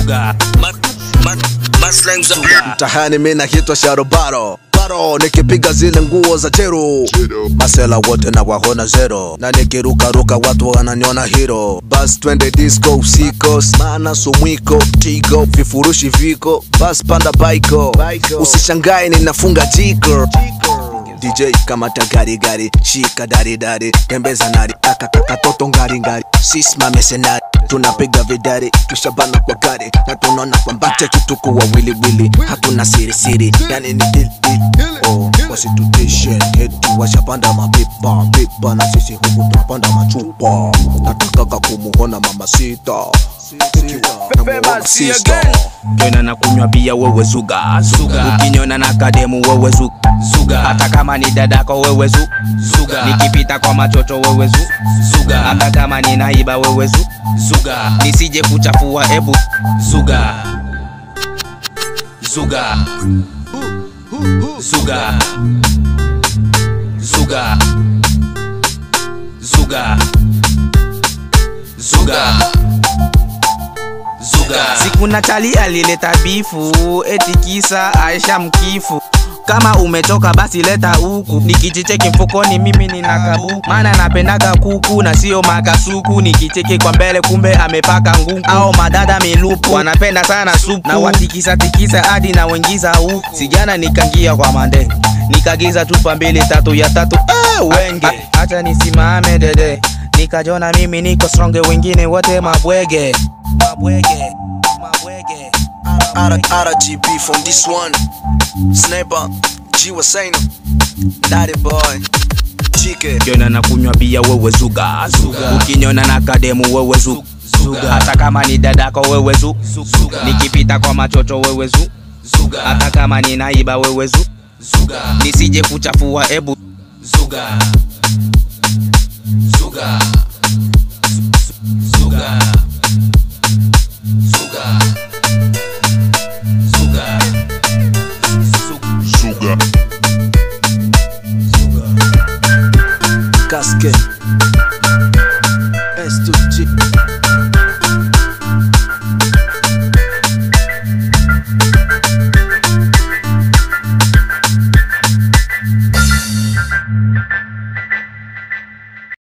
zuga. Mtahani mimi naitwa Sharobaro Baro, nikipiga zile nguo za Jero. Masela wote na wahona zero, na nikiruka ruka watu wananiona hero. Bas twende disco usiko, mana sumwiko tigo, vifurushi viko, bas panda baiko. Usishangae ninafunga jiko. DJ kamata gari gari, shika dari dari, tembeza nari, kaka toto ngari ngari. Sisma mesenari, tunapiga vidari, tushabana kwa gari, na tunaona kwamba kituko wa wili wili, hatuna siri siri, yani ni deal deal. Oh, wasitutishe, heti washapanda mapipa, na sisi huku tunapanda machupa. Nataka kumuona mama sita, Kiona na kunywa bia wewe zuga. Ukiniona na kademu wewe zuga. Hata kama ni dadako wewe zuga. Nikipita kwa machocho wewe zuga. Hata kama ni naiba wewe zuga. Nisije kuchafua ebu zuga. Zuga. Zuga. Zuga. Zuga. Zuga. Siku na chali alileta bifu, eti kisa Aisha mkifu. Kama umetoka basi leta huku, nikijicheki mfukoni mimi nina kabu. Mana napendaga kuku na sio makasuku, nikicheki kwa mbele kumbe amepaka ngungu. Ao madada milupu, wanapenda sana supu, na watikisa tikisa hadi na wengiza huku. Sijana nikangia kwa mande, nikagiza chupa 2 3 ya tatu wenge. Acha nisimame dede, nikajona mimi niko stronge, wengine wote mabwege. RGB from this one. Sniper, G was saying, Daddy boy, Chike. Kiona na kunywa bia wewe zuga. Ukiniona na kademu wewe zuga. Hata kama ni dadako wewe zuga. Nikipita kwa machocho wewe zuga. Hata kama ni naiba wewe zuga. Nisije kuchafua ebu zuga. Zuga.